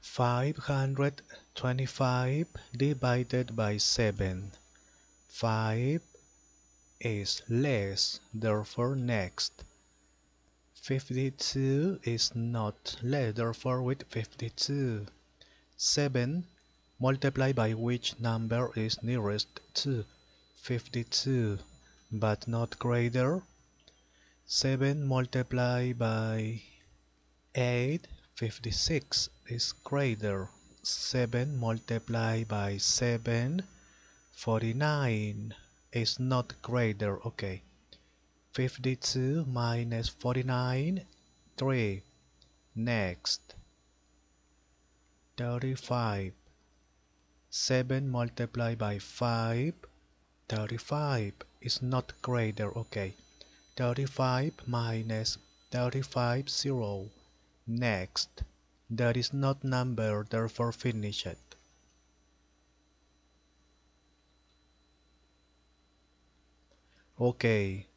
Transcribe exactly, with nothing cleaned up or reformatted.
five hundred twenty-five divided by seven. five is less, therefore next. fifty-two is not less, therefore with fifty-two. seven multiplied by which number is nearest to fifty-two, but not greater. seven multiplied by eight, fifty-six is greater. seven multiplied by seven, forty-nine is not greater. Okay. fifty-two minus forty-nine, three. Next. thirty-five. seven multiplied by five, thirty-five is not greater. Okay. thirty-five minus thirty-five, zero. Next. That is not number, therefore finish it. Okay.